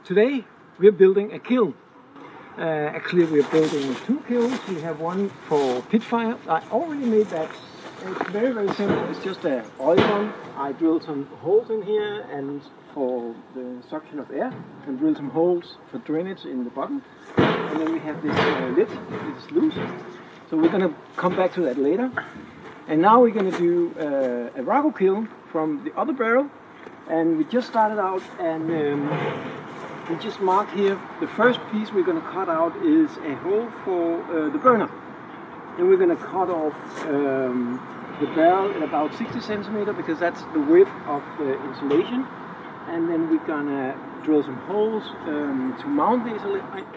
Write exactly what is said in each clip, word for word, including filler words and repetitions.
Today we're building a kiln. Uh, actually we're building two kilns. We have one for pit fire. I already made that. It's very very simple. It's just a oil one. I drilled some holes in here and for the suction of air, and drilled some holes for drainage in the bottom. And then we have this uh, lid. It's loose. So we're gonna come back to that later. And now we're gonna do uh, a Raku kiln from the other barrel. And we just started out, and um, we just marked here, the first piece we're going to cut out is a hole for uh, the burner. Then we're going to cut off um, the barrel at about sixty centimeters, because that's the width of the insulation. And then we're going to drill some holes um, to mount the insulation.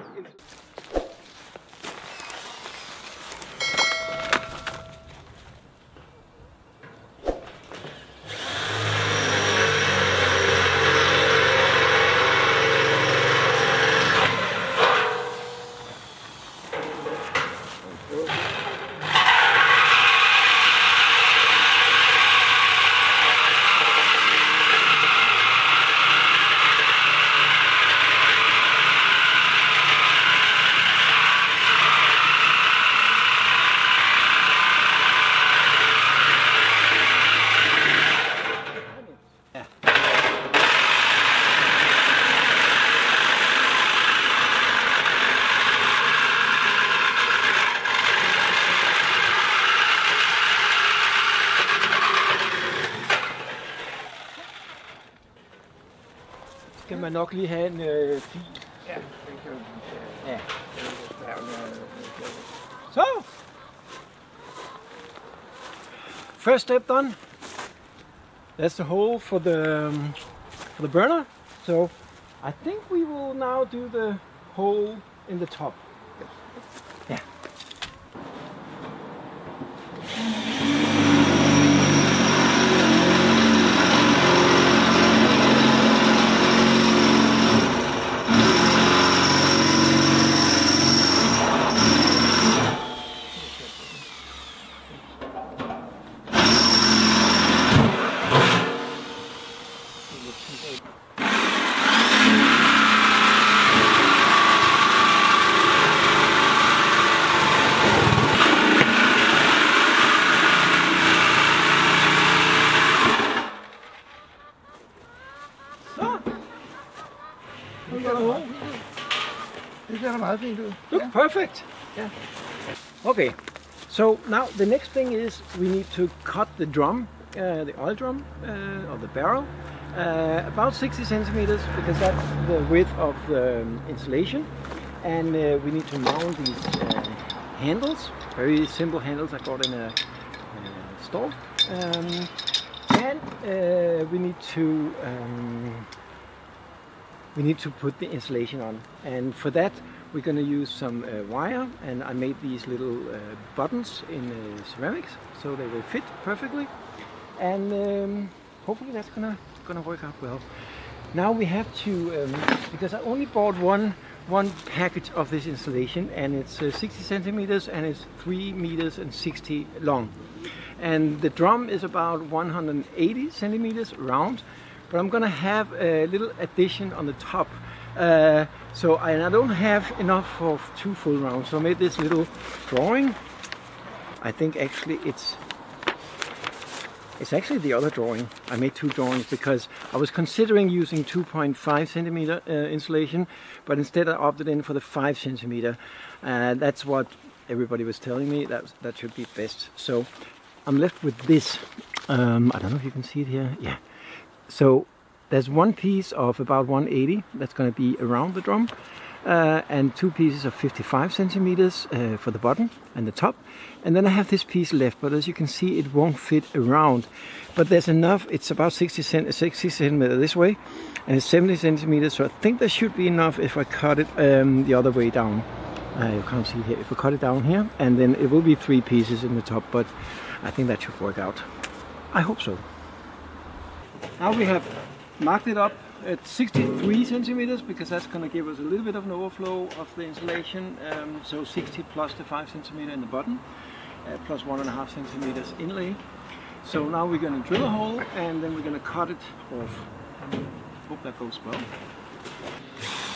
Kan man nok lige have en øh, fil. Ja, den kan vi. Ja. So, first step done. That's the hole for the um, for the burner. So, I think we will now do the hole in the top. Yeah. Look, perfect. Yeah. Okay, so now the next thing is we need to cut the drum, uh, the oil drum, uh, or the barrel, uh, about sixty centimeters, because that's the width of the um, insulation. And uh, we need to mount these uh, handles, very simple handles I got in a, a store. Um, and uh, we need to um, we need to put the insulation on, and for that we're going to use some uh, wire, and I made these little uh, buttons in uh, ceramics so they will fit perfectly, and um, hopefully that's gonna gonna work out well. Now we have to, um, because I only bought one one package of this insulation, and it's uh, sixty centimeters and it's three meters and sixty long, and the drum is about one hundred eighty centimeters round. But I'm gonna have a little addition on the top, uh, so I, and I don't have enough for two full rounds. So I made this little drawing. I think actually it's it's actually the other drawing. I made two drawings because I was considering using two point five centimeter uh, insulation, but instead I opted in for the five centimeter. Uh, that's what everybody was telling me. That that should be best. So I'm left with this. Um, I don't know if you can see it here. Yeah. So there's one piece of about one eighty that's going to be around the drum, uh, and two pieces of fifty-five centimeters uh, for the bottom and the top, and then I have this piece left, but as you can see it won't fit around, but there's enough. It's about sixty centimeters this way and it's seventy centimeters, so I think there should be enough if I cut it um, the other way down. Uh, you can't see here. If I cut it down here, and then it will be three pieces in the top, but I think that should work out. I hope so. Now we have marked it up at sixty-three centimeters, because that's going to give us a little bit of an overflow of the insulation. Um, so sixty plus the five centimeter in the bottom, uh, plus one and a half centimeters inlay. So now we're going to drill a hole, and then we're going to cut it off. Hope that goes well.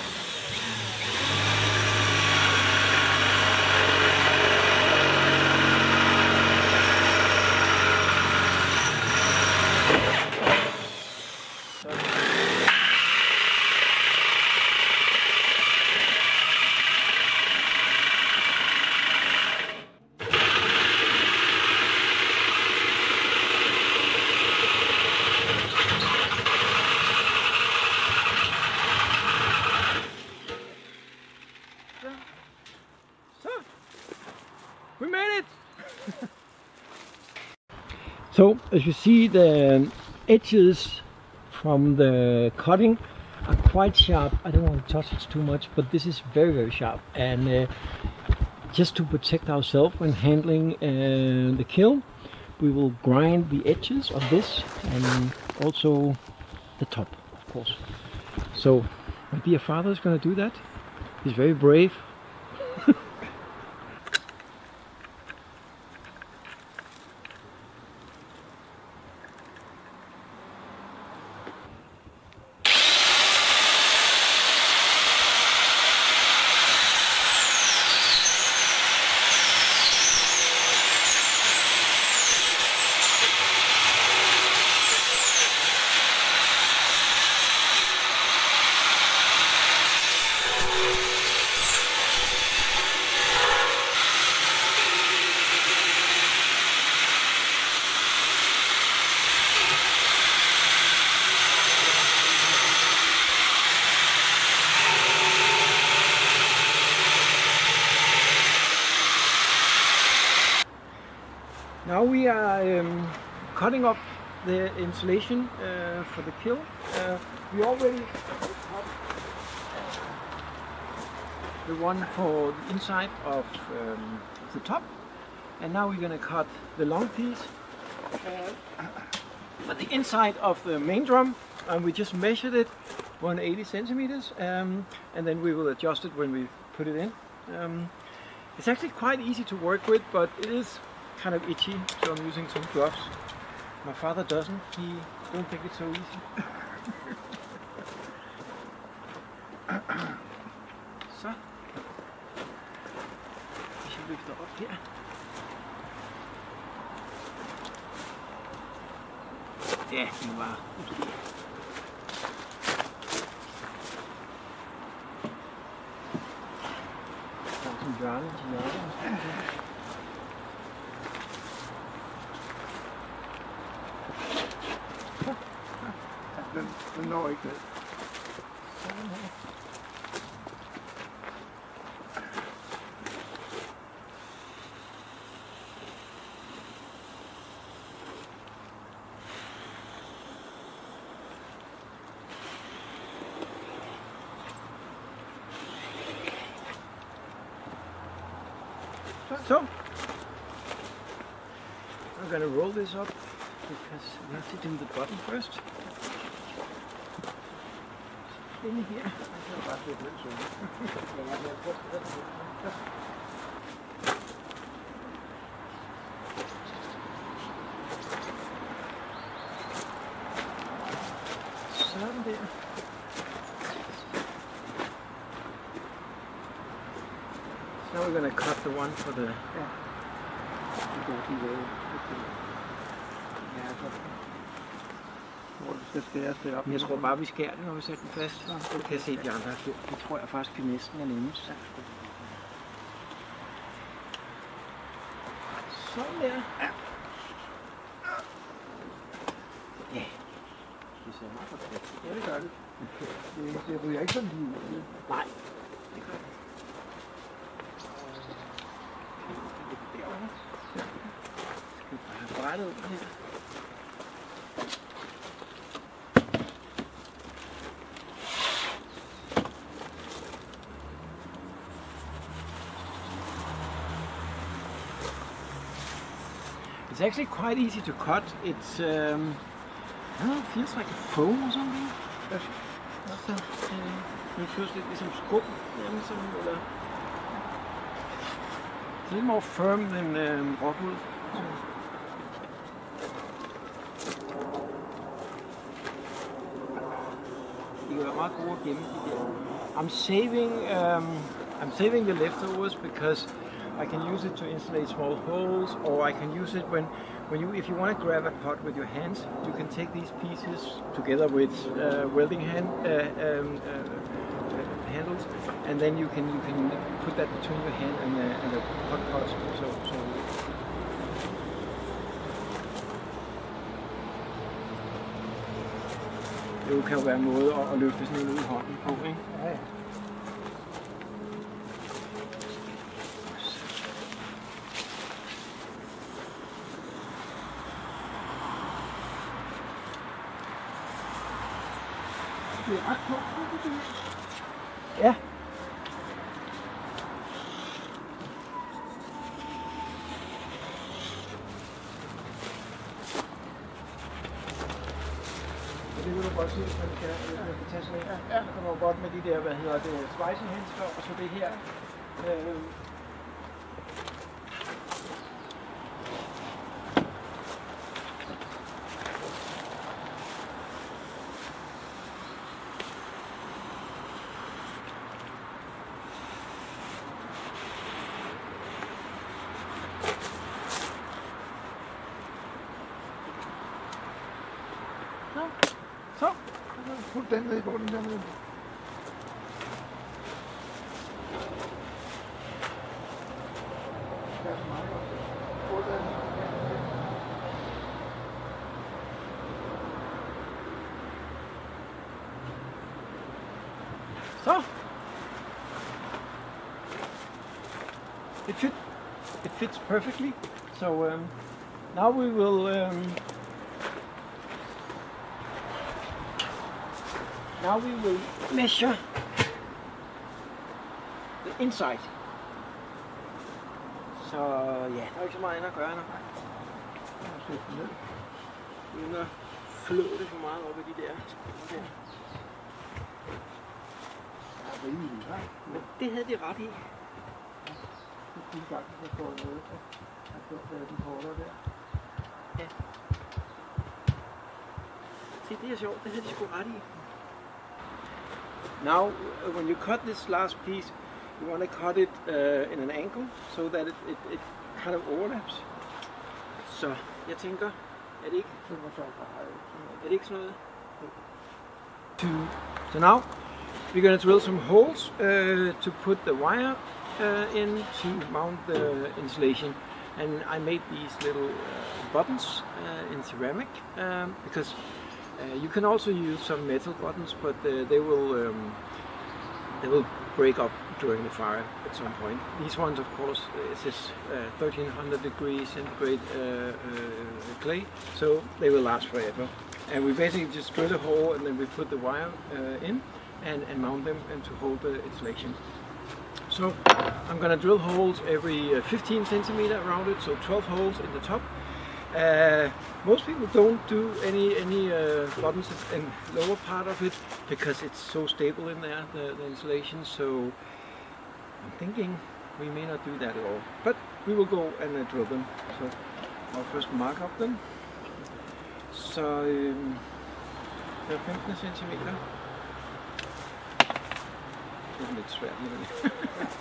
So as you see, the edges from the cutting are quite sharp. I don't want to touch it too much, but this is very very sharp, and uh, just to protect ourselves when handling uh, the kiln, we will grind the edges of this and also the top, of course. So my dear father is going to do that. He's very brave. Now we are um, cutting up the insulation uh, for the kiln. Uh, we already cut the one for the inside of um, the top, and now we're going to cut the long piece uh, for the inside of the main drum, and we just measured it one hundred eighty centimeters, um, and then we will adjust it when we put it in. Um, it's actually quite easy to work with, but it is kind of itchy, so I'm using some gloves. My father doesn't. He don't think it's so easy. Så. Hvis jeg løfter op her. Ja, det var okay. Der er sådan hjørne til hjørne. Den, den når ikke ned. Sådan her. So, I'm going to roll this up because we have to do the bottom first. In here. Sådan der. So now we're going to cut the one for the yeah. Hvor det skal skæres det op. Jeg tror bare vi skærer det, når vi sætter den fast. Så kan jeg se de andre. Det tror jeg faktisk det næsten er nemmest. Sådan der. Ja. Ja. Det ser meget godt. Ja, det gør det. Det ryger ikke sådan lige ud. Nej. Det gør det. Derovre. Ja. Skal vi bare have brættet ud her. It's actually quite easy to cut. It's um, I don't know, it feels like a foam or something. Altså, nu synes det ligesom skum, jamen som, eller it's a little more firm than um, rockwood. De kan være meget gode at gemme de der. I'm saving, um, I'm saving the leftovers because I can use it to insulate small holes, or I can use it when, when you, if you want to grab a pot with your hands, you can take these pieces together with uh, welding hand uh, um, uh, handles, and then you can you can put that between your hand and the, and the pot pot. So, so det kan jo være en måde at løfte sådan en ud i hånden på, ikke? Ja, ja. det er ret tungt. Ja. Det vil du godt se, hvis man kan, man kan tage sådan en. Ja, der kommer godt med de der, hvad hedder det, svejsehandsker, og så det her. Øh, Så, put den ned i bunden dernede. Så. It fit. It fits perfectly. So um, now we will. Um, Now we will measure the inside. Så ja, der er ikke så meget andet at gøre nu. Uden at flå det for meget op i de der. Okay. Men det havde de ret i. Ja. Se, det er sjovt, det havde de sgu ret i. Now, uh, when you cut this last piece, you want to cut it uh, in an angle so that it, it, it kind of overlaps. Så jeg tænker, er det ikke? Er det ikke sådan noget? So now we're going to drill some holes uh, to put the wire uh, in to mount the insulation. And I made these little uh, buttons uh, in ceramic um, because Uh, you can also use some metal buttons, but uh, they will um, they will break up during the fire at some point. These ones, of course, this is uh, thirteen hundred degrees centigrade uh, uh, clay, so they will last forever. And we basically just drill a hole and then we put the wire uh, in and, and mount them and to hold the insulation. So I'm going to drill holes every uh, fifteen centimeter around it, so twelve holes in the top. Uh, most people don't do any any uh, buttons in the lower part of it because it's so stable in there, the, the insulation. So I'm thinking we may not do that at all, but we will go and uh, drill them. So I'll first mark up them. Så um, det er femten centimeter. Det er lidt svært med det.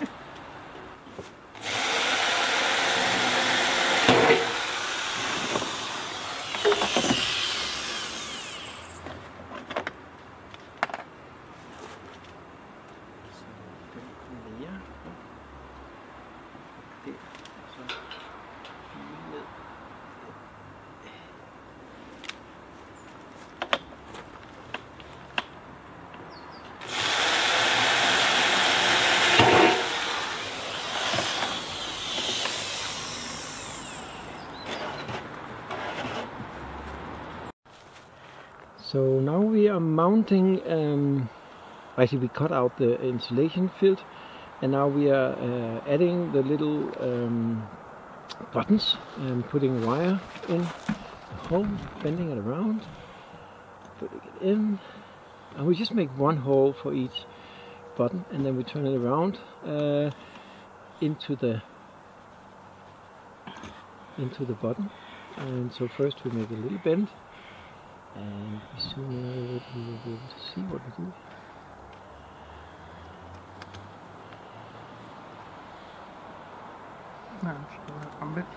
So now we are mounting, um, actually we cut out the insulation field and now we are uh, adding the little um, buttons and putting wire in the hole, bending it around, putting it in, and we just make one hole for each button and then we turn it around uh, into the into the button. And so first we make a little bend. And soon we will be able to see what we do. No, I'm bit.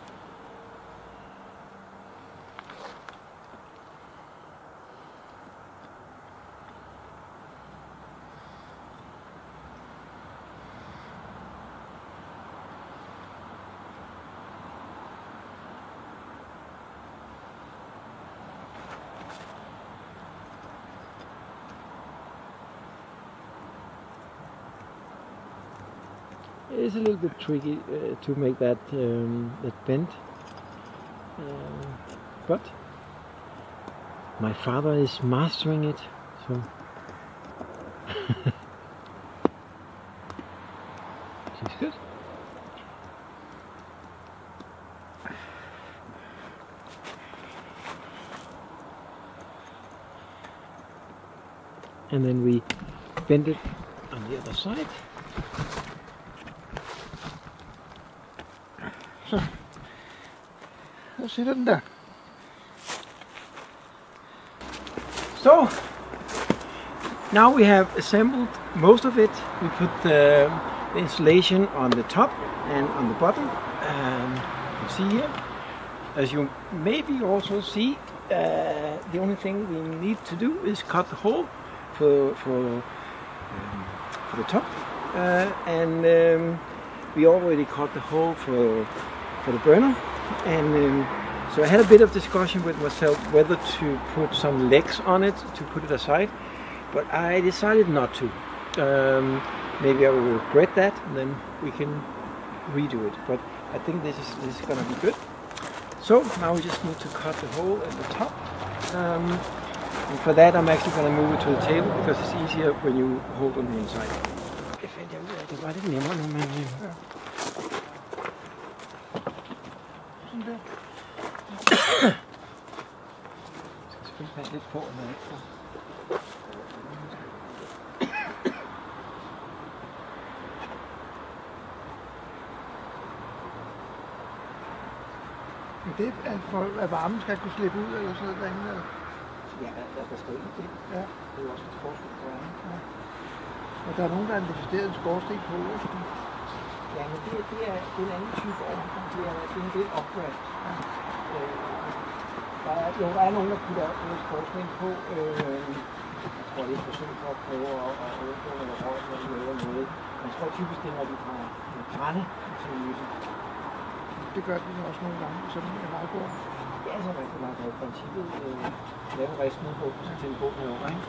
It's a little bit tricky uh, to make that um, that bend, uh, but my father is mastering it, so She's good. And then we bend it on the other side. Så, der sidder den der. So, now we have assembled most of it. We put the, the insulation on the top and on the bottom. Um, you see here, as you maybe also see, uh, the only thing we need to do is cut the hole for for um, for the top, uh, and um, we already cut the hole for for the burner. And um, so I had a bit of discussion with myself whether to put some legs on it to put it aside, but I decided not to. Um, maybe I will regret that, and then we can redo it. But I think this is this is gonna be good. So now we just need to cut the hole at the top. Um, and for that I'm actually gonna move it to the table because it's easier when you hold on the inside. Det var lidt nemmere nu, men Sådan der. jeg skal selvfølgelig passe lidt på, når jeg ikke får. Men det er for, at varmen skal kunne slippe ud, eller sådan noget derinde? Eller? Ja, der, der står i det. Ja. Det er jo også et forskel på varmen. Ja. Og der er nogen, der har investeret en skorsten på osten. Ja, men det, det er en anden type ovn. Det er, det er lidt upgrade. Ja. Øh, der er, jo, der er nogen, der putter en skorsten på. Øh, jeg tror, det er et forsøg for at prøve at undgå eller røg, når de laver noget. Men jeg tror typisk, det er, når de har en brænde til lyset. Det gør de også nogle gange, sådan en rejbord. Ja, så man kan man i princippet øh, lave en ristnedbog til en bog herovre, ikke?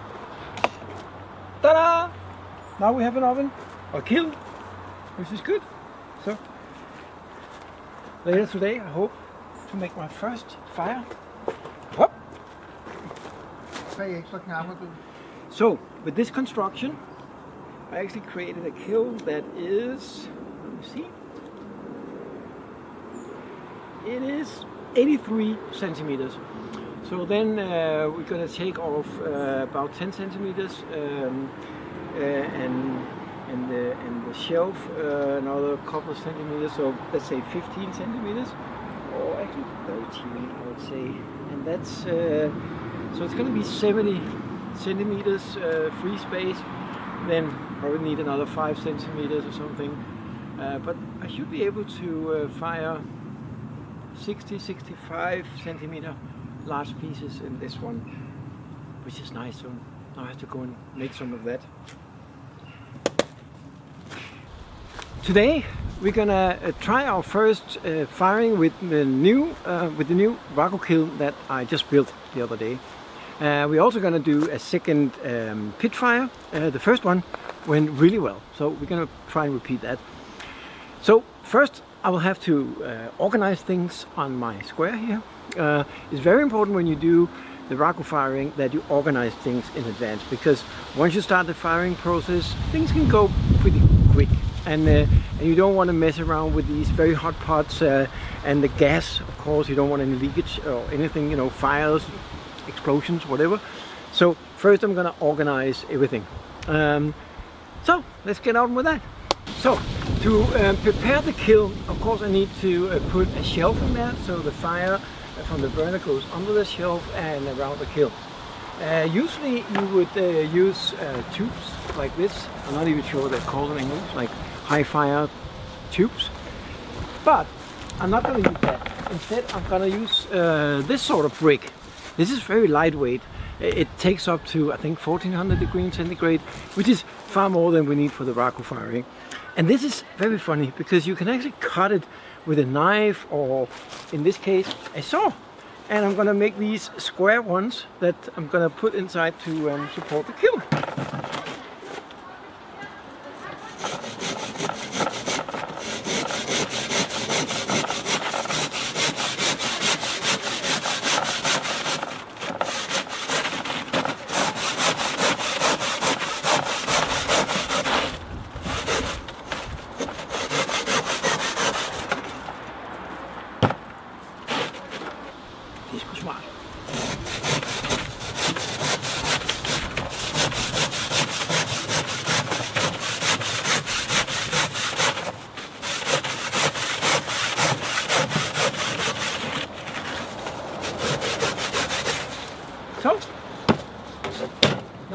Ta-da! Now we have an oven, or kiln, which is good. So, later today I hope to make my first fire. Whoop. Tre ekstra knapper, du. So, with this construction, I actually created a kiln that is, let me see, it is eighty-three centimeters. So then uh, we're going to take off uh, about ten centimeters um, uh, and and the, and the shelf uh, another couple of centimeters. So let's say fifteen centimeters, or actually thirteen, I would say. And that's uh, so it's going to be seventy centimeters uh, free space. Then probably need another five centimeters or something. Uh, but I should be able to uh, fire sixty, sixty-five centimeter large pieces in this one, which is nice. So now I have to go and make some of that. Today we're gonna uh, try our first uh, firing with the new uh, with the new Raku Kiln that I just built the other day. Uh, we're also gonna do a second um, pit fire. Uh, the first one went really well, so we're gonna try and repeat that. So first I will have to uh, organize things on my square here. Uh, it's very important when you do the Raku firing that you organize things in advance, because once you start the firing process, things can go pretty quick, and, uh, and you don't want to mess around with these very hot pots uh, and the gas. Of course, you don't want any leakage or anything, you know, fires, explosions, whatever. So first I'm gonna organize everything. Um, so let's get on with that. So to uh, prepare the kiln, of course I need to uh, put a shelf in there, so the fire from the burner goes under the shelf and around the kiln. Uh, usually you would uh, use uh, tubes like this. I'm not even sure what they're called in English, like high fire tubes. But I'm not going to use that. Instead I'm going to use uh, this sort of brick. This is very lightweight. It takes up to, I think, fourteen hundred degrees centigrade, which is far more than we need for the Raku firing. And this is very funny because you can actually cut it with a knife, or in this case a saw. And I'm gonna make these square ones that I'm gonna put inside to um, support the kiln.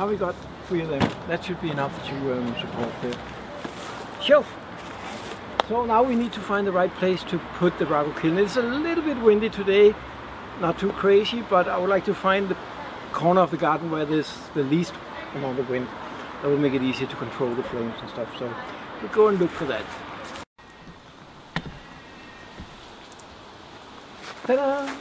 we got three of them. That should be enough to um, support the shelf. So now we need to find the right place to put the Raku Kiln. It's a little bit windy today, not too crazy, but I would like to find the corner of the garden where there's the least amount of wind. That will make it easier to control the flames and stuff. So we'll go and look for that. Ta-da!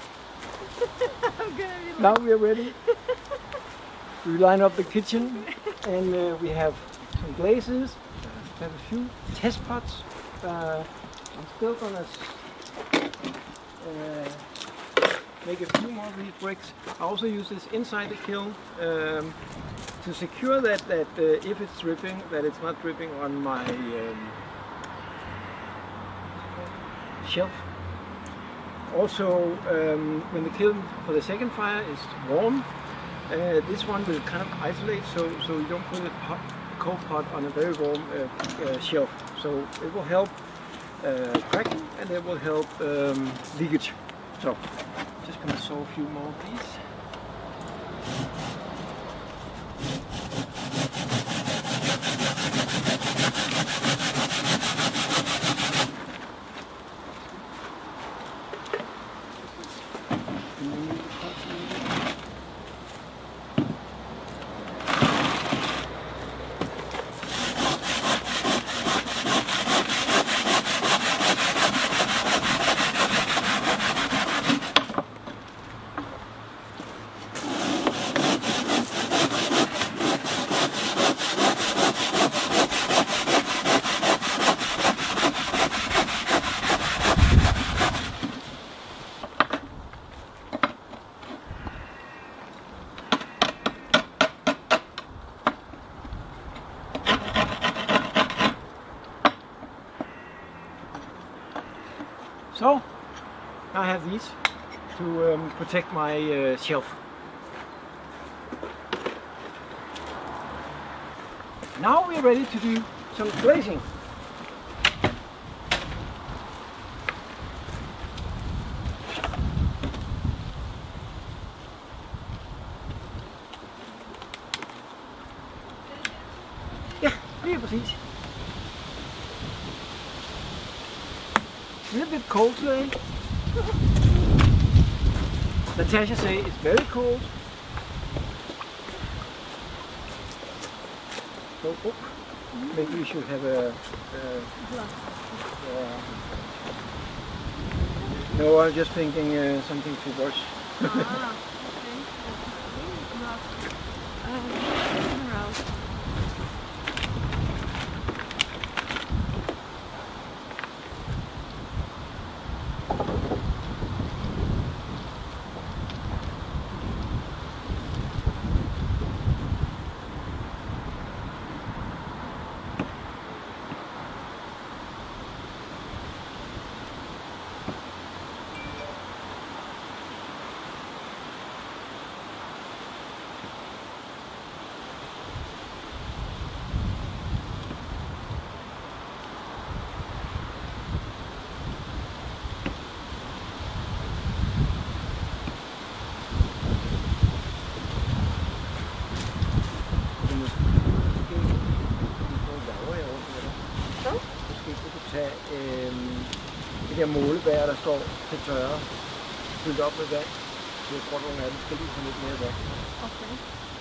Now we are ready. We line up the kitchen and uh, we have some glazes. We have a few test pots. Uh, I'm still gonna uh, make a few more of these bricks. I also use this inside the kiln um, to secure that, that uh, if it's dripping, that it's not dripping on my um, shelf. Also, um, when the kiln for the second fire is warm, uh, this one will kind of isolate, so, so you don't put a pot, cold pot on a very warm uh, uh, shelf. So it will help uh, cracking and it will help um, leakage. So just going to saw a few more of these. So I have these to um, protect my uh, shelf. Now we're ready to do some glazing. Ja, lige præcis. A little bit cold today. Natasha say it's very cold. So, oh, maybe we should have a. a uh, no, I'm just thinking uh, something to wash. Ah, okay. Not, uh, Det der målebær, der står til tørre, fyldt op med vand. Jeg tror, nogle af dem skal lige få lidt mere vand. Okay.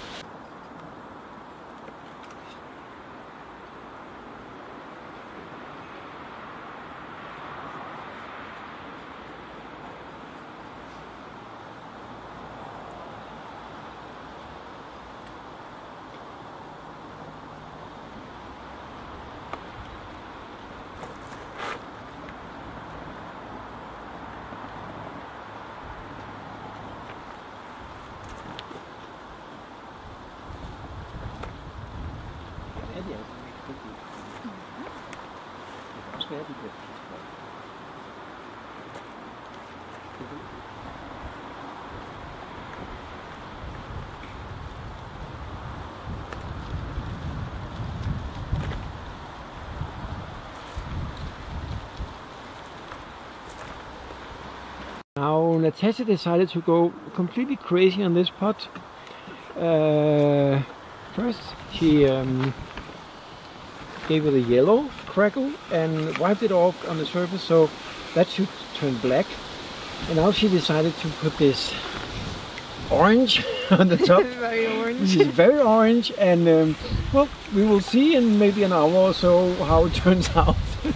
Now Natasha decided to go completely crazy on this pot. Uh, First, she um, gave it a yellow crackle and wiped it off on the surface, so that should turn black. And now she decided to put this orange on the top. Very orange. This is very orange, and um, well, we will see in maybe an hour or so how it turns out.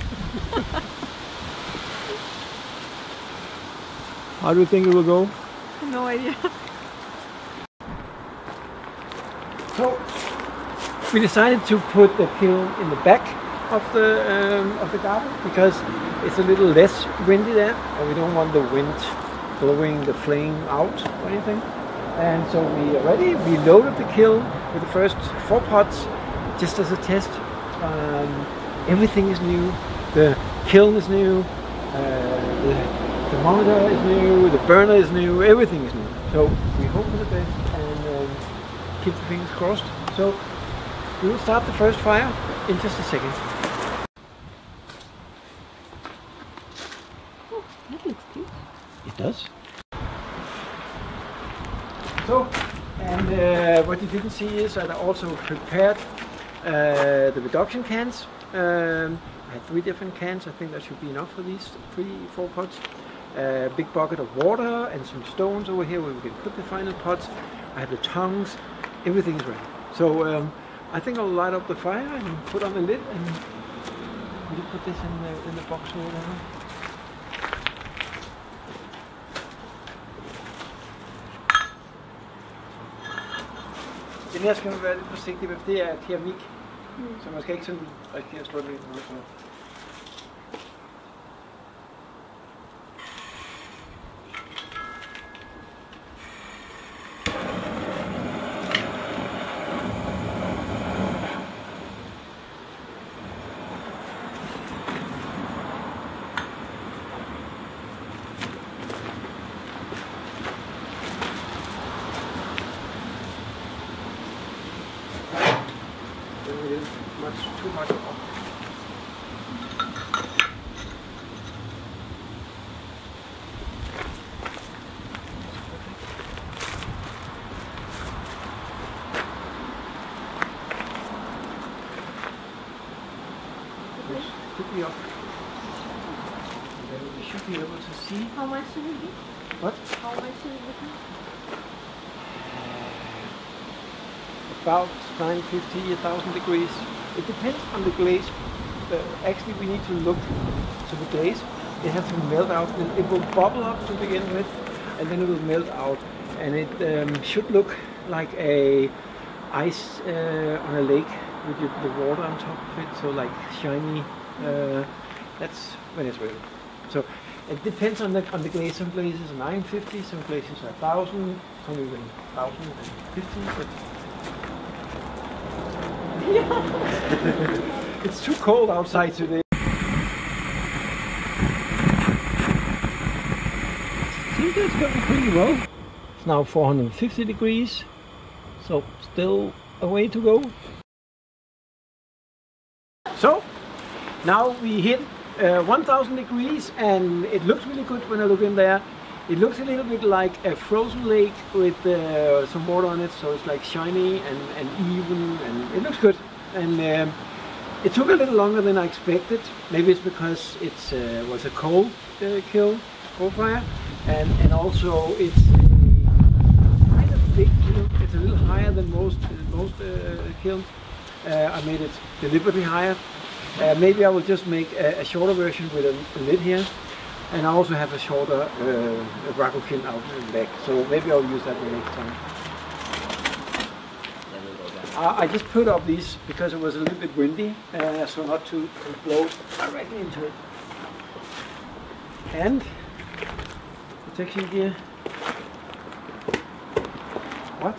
How do you think it will go? No idea. So we decided to put the kiln in the back of the um, of the garden because it's a little less windy there, and we don't want the wind blowing the flame out or anything. And so we already we loaded the kiln with the first four pots just as a test. Um, everything is new. The kiln is new. Uh, the thermometer is new. The burner is new. Everything is new. So we hope for the best and um, keep the fingers crossed. So we will start the first fire in just a second. Oh, that looks good. It does. So, and uh, what you didn't see is that I also prepared uh, the reduction cans. Um, I had three different cans. I think that should be enough for these three, four pots. A uh, big bucket of water and some stones over here where we can put the final pots. I have the tongs. Everything is ready. So um, I think I'll light up the fire and put on the lid. And will you put this in the, in the box or whatever? Den her skal man være lidt forsigtig med, det er keramik, mm. så man skal ikke sådan rigtig have slået det ind. Much too much off. This could be up. Then we should be able to see. How much should it be? What? How much should it be? About nine fifty, one thousand degrees. It depends on the glaze. Uh, actually, we need to look to the glaze. It has to melt out. It will bubble up to begin with, and then it will melt out. And it um, should look like a ice uh, on a lake with the water on top of it. So like shiny. Uh, that's when it's ready. So it depends on the on the glaze. Some glazes are nine fifty, some glazes are one thousand, some even one thousand fifty. But it's too cold outside today. I think it's going pretty well. It's now four hundred fifty degrees, so still a way to go. So now we hit uh, one thousand degrees, and it looks really good when I look in there. It looks a little bit like a frozen lake with uh, some water on it, so it's like shiny and, and even, and it looks good. And um, it took a little longer than I expected. Maybe it's because it uh, was a coal uh, kiln, coal fire, and, and also it's a kind of big kiln. It's a little higher than most uh, most uh, kilns. Uh, I made it deliberately higher. Uh, maybe I will just make a, a shorter version with a, a lid here. And I also have a shorter uh, Raku Kiln out in the back, so maybe I'll use that the next time. I, I just put up these because it was a little bit windy, uh, so not to, to blow directly into it. And protection gear. What?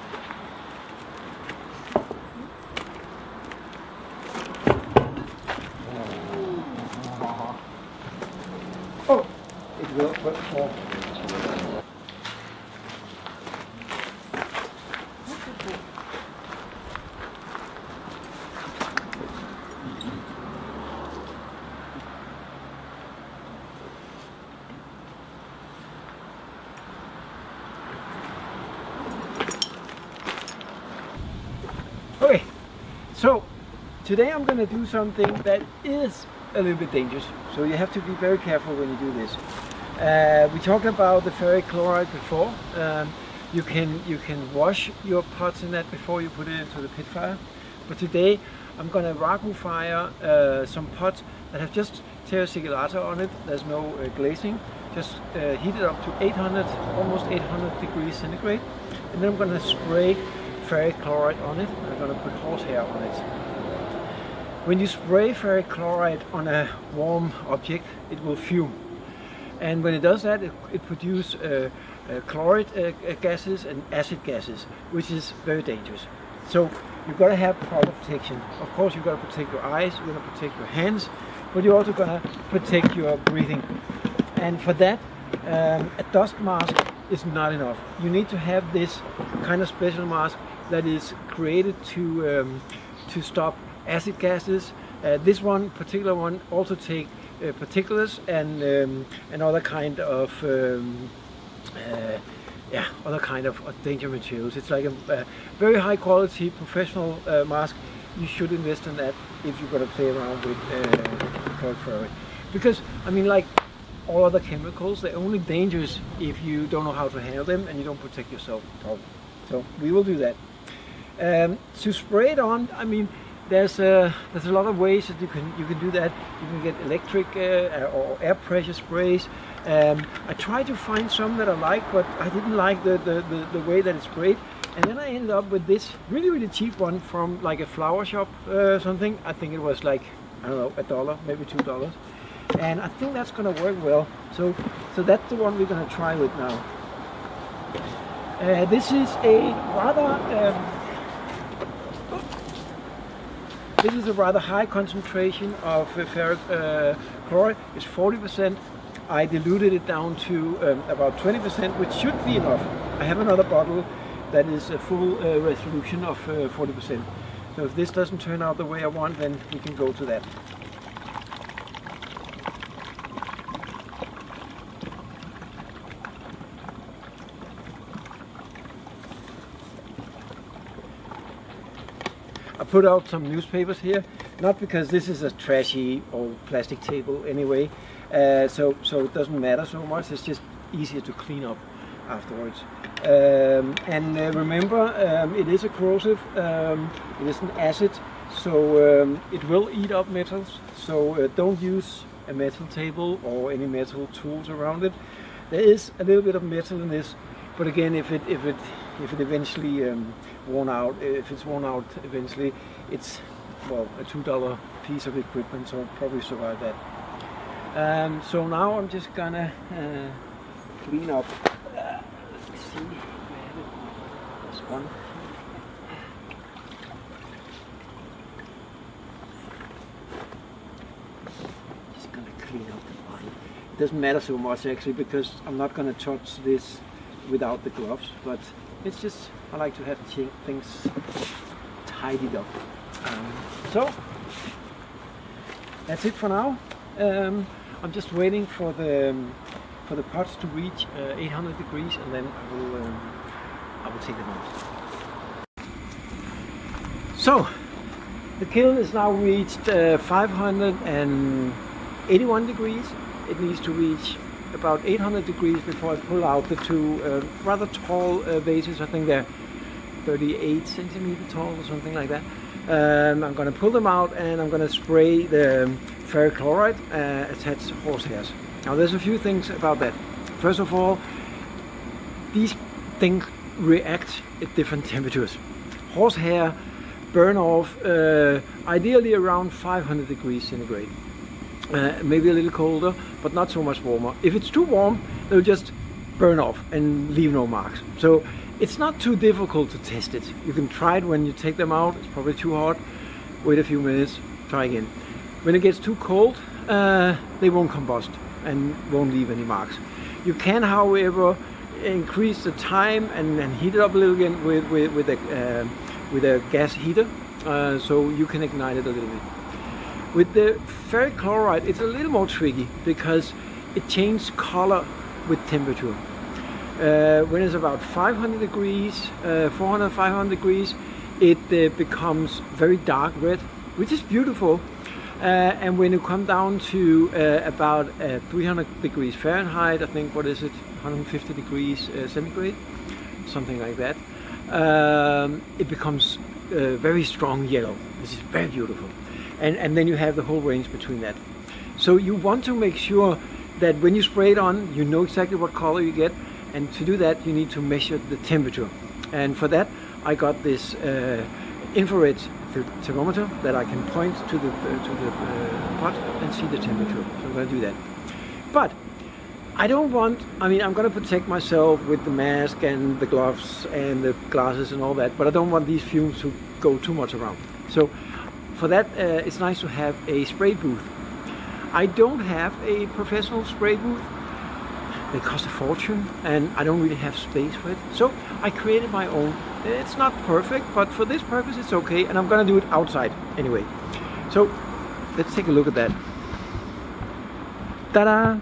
Oh, it will work more. So today I'm going to do something that is a little bit dangerous, so you have to be very careful when you do this. Uh, we talked about the ferric chloride before. Um, you can you can wash your pots in that before you put it into the pit fire, but today I'm going to Raku fire uh, some pots that have just terra on it. There's no uh, glazing, just uh, heat it up to eight hundred, almost eight hundred degrees centigrade, and then I'm going to spray ferric chloride on it. I'm going to put horsehair on it. When you spray ferric chloride on a warm object, it will fume, and when it does that, it, it produces uh, uh, chloride uh, gases and acid gases, which is very dangerous. So you've got to have proper protection. Of course, you've got to protect your eyes, you're going to protect your hands, but you're also going to protect your breathing. And for that, um, a dust mask is not enough. You need to have this kind of special mask that is created to um, to stop acid gases. Uh, this one, particular one, also take uh, particulates and um, and other kind of um, uh, yeah, other kind of, of danger materials. It's like a, a very high quality professional uh, mask. You should invest in that if you're going to play around with uh, ferric. Because I mean, like all other chemicals, they're only dangerous if you don't know how to handle them and you don't protect yourself properly. So we will do that. Um, to spray it on, I mean, there's a there's a lot of ways that you can you can do that. You can get electric uh, or air pressure sprays. Um, I tried to find some that I like, but I didn't like the, the, the, the way that it's sprayed. And then I ended up with this really really cheap one from like a flower shop or uh, something. I think it was like, I don't know, a dollar, maybe two dollars. And I think that's going to work well. So so that's the one we're going to try with now. Uh, this is a rather um, this is a rather high concentration of uh, ferric uh, chloride. It's forty percent. I diluted it down to um, about twenty percent, which should be enough. I have another bottle that is a full uh, resolution of uh, forty percent. So if this doesn't turn out the way I want, then we can go to that. I put out some newspapers here, not because this is a trashy old plastic table anyway, uh, so so it doesn't matter so much. It's just easier to clean up afterwards. Um, and uh, remember, um, it is a corrosive, um, it is an acid, so um, it will eat up metals. So uh, don't use a metal table or any metal tools around it. There is a little bit of metal in this, but again, if it if it if it eventually um, worn out, if it's worn out eventually, it's, well, a two dollar piece of equipment, so I'll probably survive that. Um, so now I'm just gonna uh, clean up. Uh, let me see, where have it? This one. Just gonna clean up the bottom. It doesn't matter so much actually, because I'm not gonna touch this without the gloves, but it's just, I like to have things tidied up. Um, so that's it for now. Um, I'm just waiting for the um, for the pots to reach uh, eight hundred degrees, and then I will um, I will take them out. So the kiln is now reached uh, five hundred eighty-one degrees. It needs to reach about eight hundred degrees before I pull out the two uh, rather tall uh, vases. I think they're thirty-eight centimeter tall or something like that. Um, I'm going to pull them out and I'm going to spray the um, ferric chloride uh, attached horsehairs. Now there's a few things about that. First of all, these things react at different temperatures. Horsehair burn off uh, ideally around five hundred degrees centigrade. Uh, maybe a little colder, but not so much warmer. If it's too warm, they'll just burn off and leave no marks. So it's not too difficult to test it. You can try it when you take them out. It's probably too hot. Wait a few minutes, try again. When it gets too cold, uh, they won't combust and won't leave any marks. You can, however, increase the time and, and heat it up a little again with, with, with, a, uh, with a gas heater, uh, so you can ignite it a little bit. With the ferric chloride, it's a little more tricky because it changes color with temperature. Uh, when it's about five hundred degrees, uh, four hundred, five hundred degrees, it uh, becomes very dark red, which is beautiful. Uh, and when you come down to uh, about uh, three hundred degrees Fahrenheit, I think, what is it, one hundred fifty degrees uh, centigrade, something like that, um, it becomes uh, very strong yellow. This is very beautiful. And, and then you have the whole range between that. So you want to make sure that when you spray it on, you know exactly what color you get. And to do that, you need to measure the temperature. And for that, I got this uh, infrared thermometer that I can point to the uh, to the uh, pot and see the temperature. So I'm going to do that. But I don't want, I mean, I'm going to protect myself with the mask and the gloves and the glasses and all that, but I don't want these fumes to go too much around. So for that, uh, it's nice to have a spray booth. I don't have a professional spray booth. They cost a fortune and I don't really have space for it. So I created my own. It's not perfect, but for this purpose it's okay, and I'm gonna do it outside anyway. So let's take a look at that. Ta-da!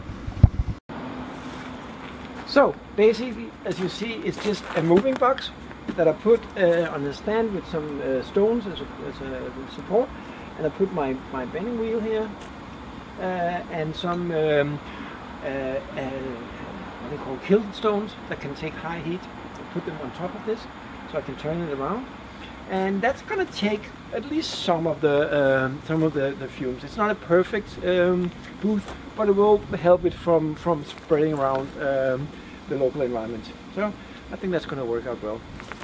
So basically, as you see, it's just a moving box that I put uh, on a stand with some uh, stones as a, as a support, and I put my, my bending wheel here uh, and some um, uh, uh, what they call kiln stones that can take high heat. I put them on top of this, so I can turn it around, and that's gonna take at least some of the um, some of the, the fumes. It's not a perfect um, booth, but it will help it from from spreading around um, the local environment. So I think that's gonna work out well.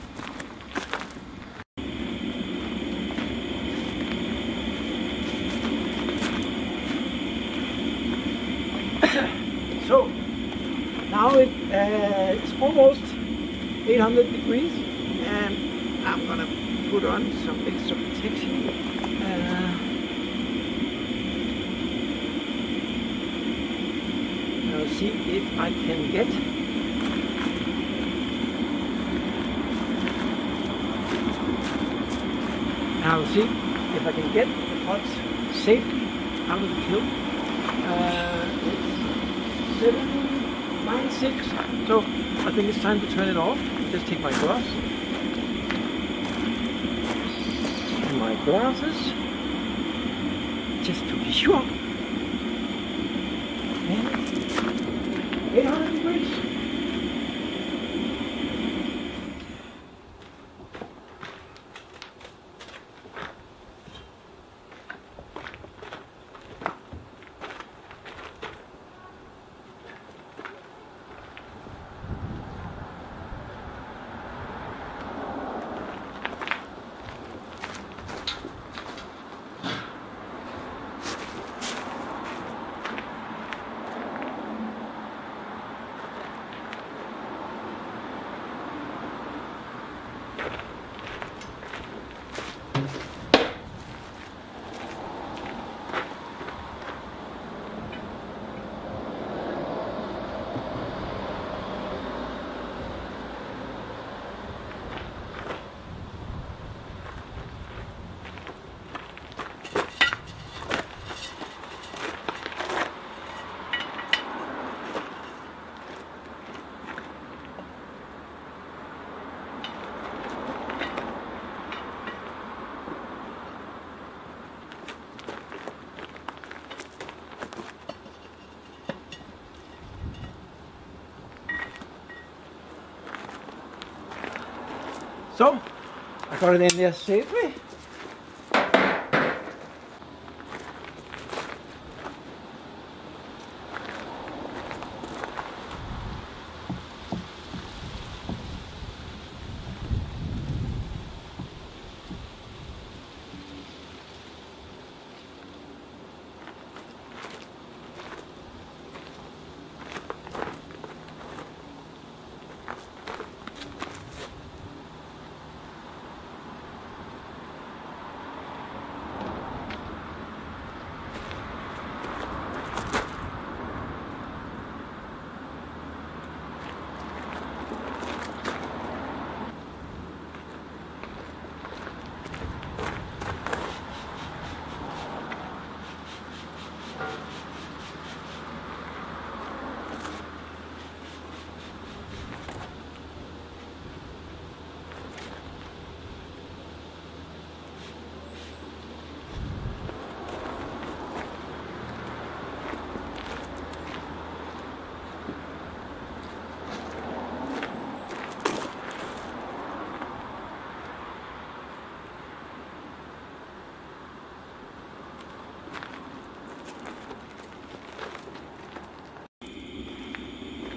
So now it, uh, it's almost eight hundred degrees, and I'm gonna put on some extra protection. Uh, I'll see if I can get I'll see if I can get the pots safely out of the kiln. Uh, it's seven nine six, so I think it's time to turn it off. Just take my gloves and my glasses, just to be sure. And eight hundred degrees. So I got it in there safely.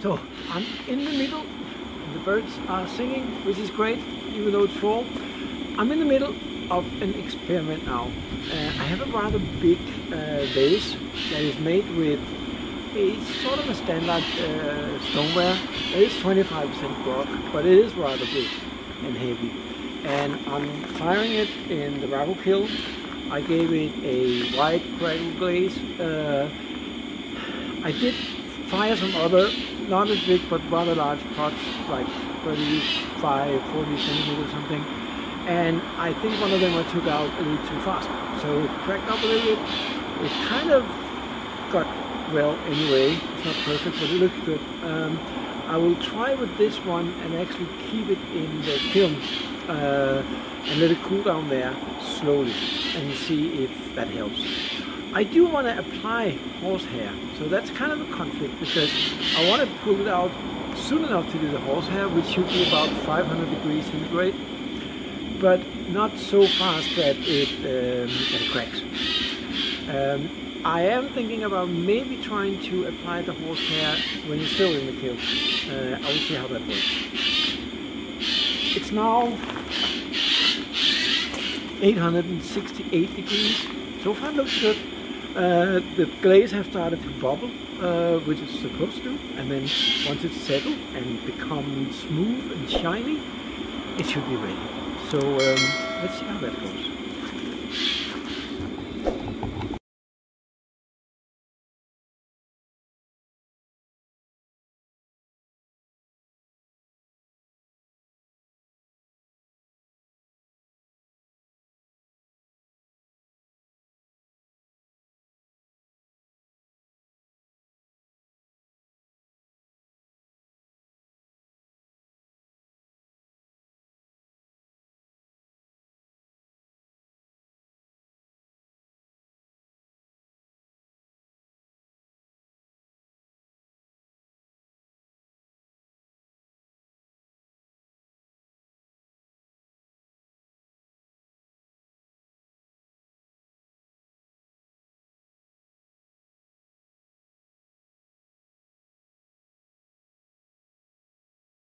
So I'm in the middle, the birds are singing, which is great, even though it's fall. I'm in the middle of an experiment now. Uh, I have a rather big uh, vase that is made with a sort of a standard uh, stoneware. It is twenty-five percent rock, but it is rather big and heavy. And I'm firing it in the Raku Kiln. I gave it a white Raku glaze. Uh, I did fire some other, not as big but rather large pots, like thirty-five, forty centimeters or something. And I think one of them I took out a little too fast. So it cracked up a little bit. It kind of got well anyway. It's not perfect, but it looks good. Um, I will try with this one and actually keep it in the kiln uh, and let it cool down there slowly and see if that helps. I do want to apply horsehair, so that's kind of a conflict because I want to pull it out soon enough to do the horsehair, which should be about five hundred degrees centigrade, but not so fast that it, um, that it cracks. Um, I am thinking about maybe trying to apply the horsehair when it's still in the kiln. Uh, I will see how that works. It's now eight hundred sixty-eight degrees. So far it looks good. Uh, the glaze have started to bubble, uh, which it's supposed to, and then once it's settled and become smooth and shiny, it should be ready. So um, let's see how that goes.